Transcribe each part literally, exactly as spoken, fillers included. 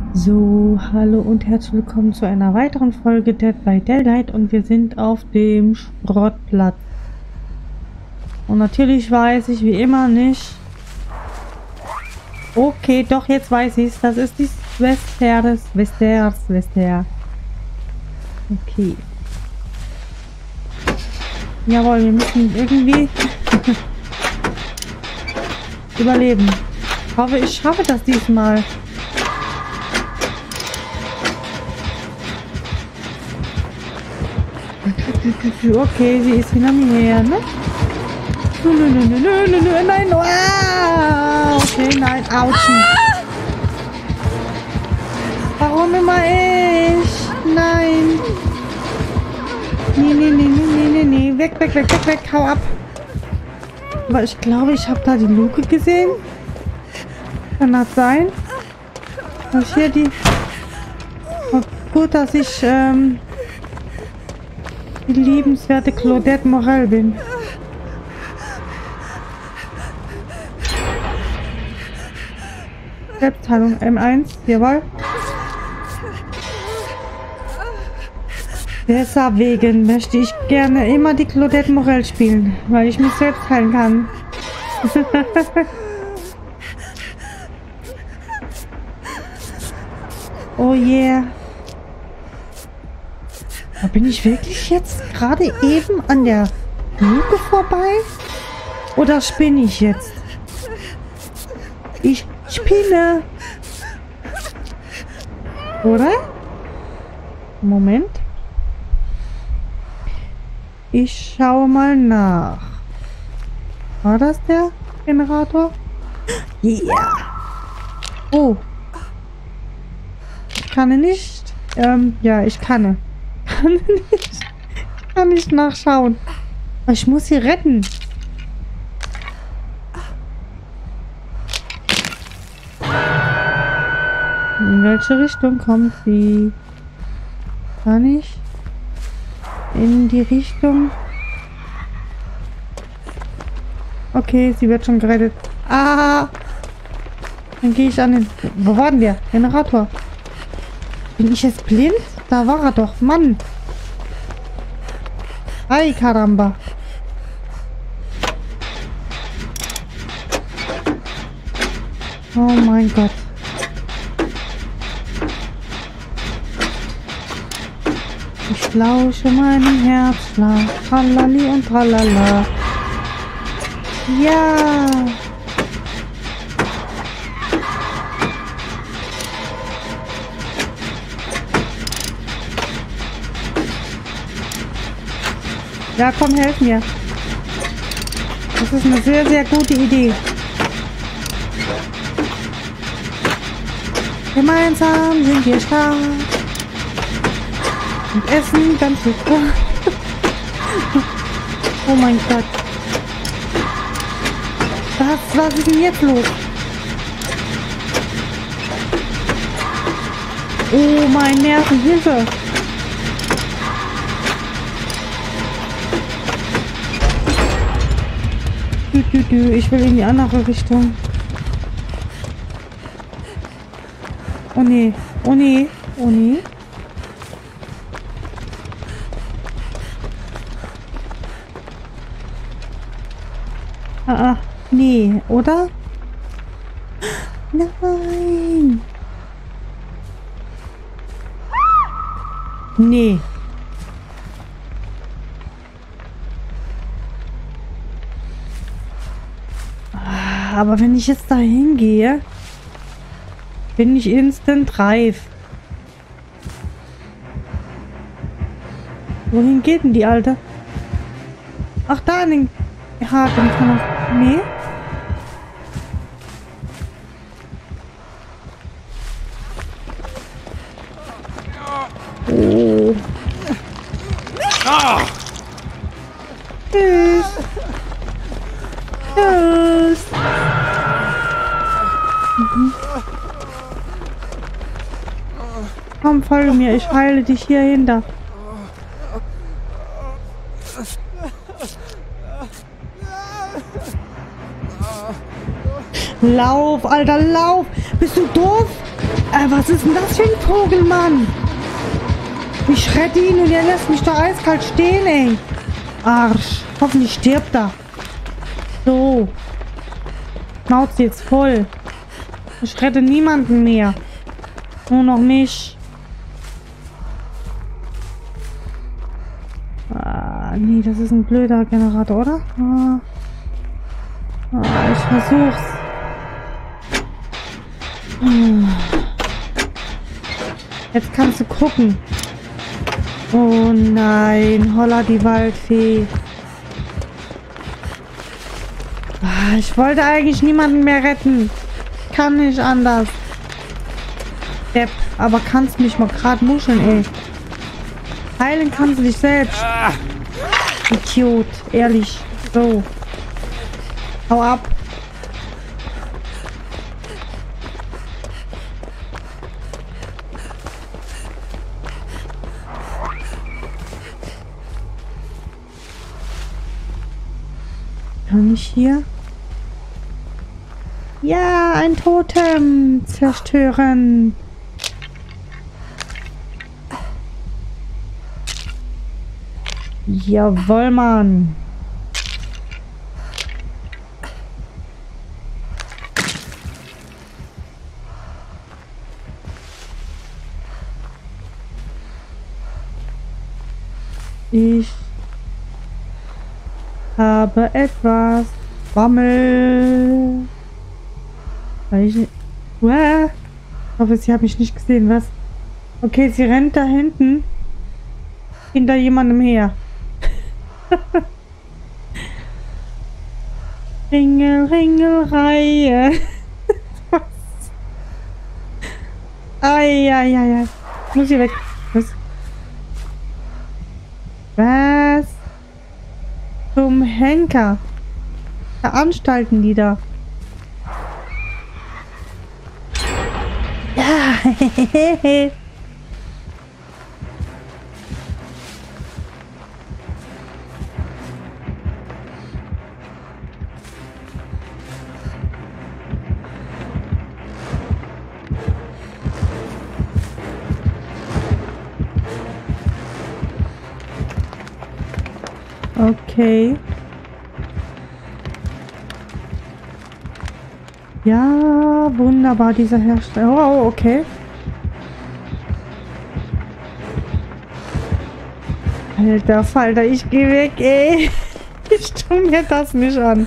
So, hallo und herzlich willkommen zu einer weiteren Folge Dead by Daylight und wir sind auf dem Schrottplatz. Und natürlich weiß ich wie immer nicht... Okay, doch, jetzt weiß ich es. Das ist die Westeres, Westeres, Wester. Okay. Jawohl, wir müssen irgendwie überleben. Ich hoffe, ich schaffe das diesmal. Okay, sie ist hinter mir her, ne? Nö, nö, nö, nö, nö, nö, nein, ah, okay, nein, ouchie. Warum immer ich? Nein. Nee, nee, nee, nee, nee, nee, nee, weg, weg, weg, weg, weg, hau ab. Aber ich glaube, ich habe da die Luke gesehen. Kann das sein? Dass ich hier die... Oh, gut, dass ich, ähm... die liebenswerte Claudette Morel bin. Selbstheilung M eins, jawohl. Deswegen möchte ich gerne immer die Claudette Morel spielen, weil ich mich selbst heilen kann. Oh yeah. Da bin ich wirklich jetzt gerade eben an der Luke vorbei? Oder spinne ich jetzt? Ich spinne. Oder? Moment. Ich schaue mal nach. War das der Generator? Yeah. Oh. Ich kann nicht. Ähm, ja, ich kann. Kann nicht. Kann nicht nachschauen. Aber ich muss sie retten. In welche Richtung kommt sie? Kann ich in die Richtung? Okay, sie wird schon gerettet. Ah! Dann gehe ich an den... Wo war denn der? Generator. Bin ich jetzt blind? Da war er doch. Mann. Ay, caramba. Oh mein Gott. Ich lausche meinem Herzschlag. Tralali und tralala. Ja. Ja, komm, helf mir. Das ist eine sehr, sehr gute Idee. Gemeinsam sind wir stark. Und essen ganz super. Oh mein Gott. Was, was ist denn jetzt los? Oh mein Nerven, Hilfe. Ich will in die andere Richtung. Oh nee. Oh nee. Oh nee. Ah, ah. Nee, oder? Nein. Nee. Aber wenn ich jetzt da hingehe, bin ich instant reif. Wohin geht denn die Alte? Ach, da an den Haken kann man... Nee? Oh. Tschüss. Tschüss. Mhm. Komm, folge mir. Ich heile dich hier hinter. Lauf, Alter, lauf! Bist du doof? Äh, was ist denn das für ein Vogel, Mann? Ich rette ihn und er lässt mich da eiskalt stehen, ey. Arsch. Hoffentlich stirbt er. So. Schnauze jetzt voll. Ich rette niemanden mehr. Nur noch mich. Ah, nee, das ist ein blöder Generator, oder? Ah. Ah, ich versuch's. Hm. Jetzt kannst du gucken. Oh nein, holla die Waldfee. Ah, ich wollte eigentlich niemanden mehr retten. Kann nicht anders. Depp, aber kannst mich mal gerade muscheln, ey. Heilen kannst du dich selbst. Idiot, ehrlich. So. Hau ab. Kann ich hier? Ja, ein Totem zerstören. Jawohl, Mann. Ich habe etwas. Bammel. Weil ich nicht... Uah. Ich hoffe, sie hat mich nicht gesehen. Was? Okay, sie rennt da hinten. Hinter jemandem her. Ringel, Ringelreihe. Was? Ai, ai, ai, ai. Muss hier weg. Was? Was? Zum Henker. Veranstalten die da. Ja, hehehe. Okay. Ja, wunderbar, dieser Hersteller. Oh, okay. Alter Falter, ich geh weg, ey. Ich tu mir das nicht an.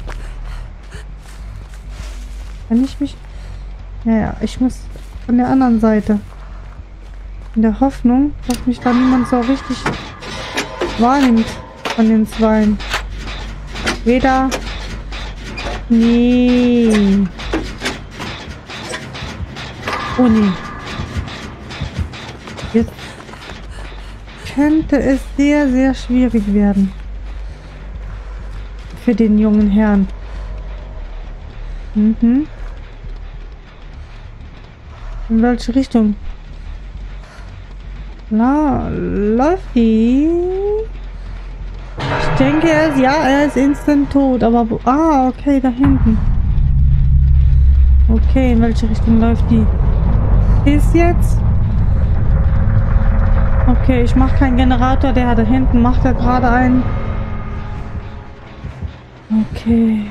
Kann ich mich... Ja, ja, ich muss von der anderen Seite. In der Hoffnung, dass mich da niemand so richtig wahrnimmt von den Zweien. Weder... Nee. Oh nee. Jetzt könnte es sehr, sehr schwierig werden. Für den jungen Herrn. Mhm. In welche Richtung? La, läuft die? Ich denke, er ist, ja, er ist instant tot, aber wo, ah, okay, da hinten. Okay, in welche Richtung läuft die? Ist jetzt? Okay, ich mache keinen Generator, der da hinten macht er gerade einen. Okay.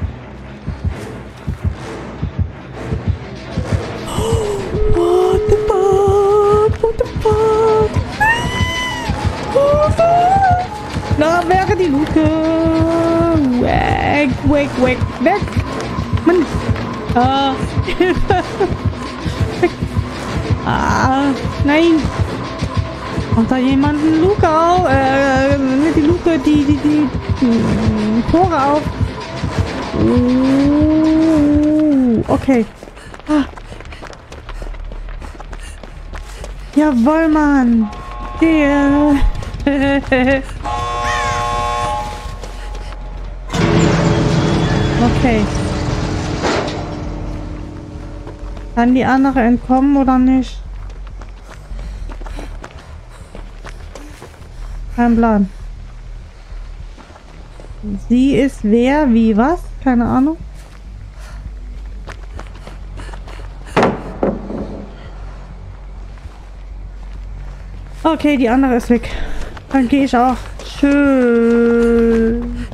What the fuck? What the fuck? What the fuck? Da wäre die Luke. Weg, weg, weg, weg. Mann. Ah, Hilfe. Weg. Ah, nein. Macht da jemand eine Luke auf? Äh, nicht die Luke, die, die, die, die Tore auf. Uh, okay. Ah. Jawohl, Mann. Yeah. Okay. Kann die andere entkommen oder nicht? Kein Plan. Sie ist wer? Wie? Was? Keine Ahnung. Okay, die andere ist weg. Dann gehe ich auch. Tschüss.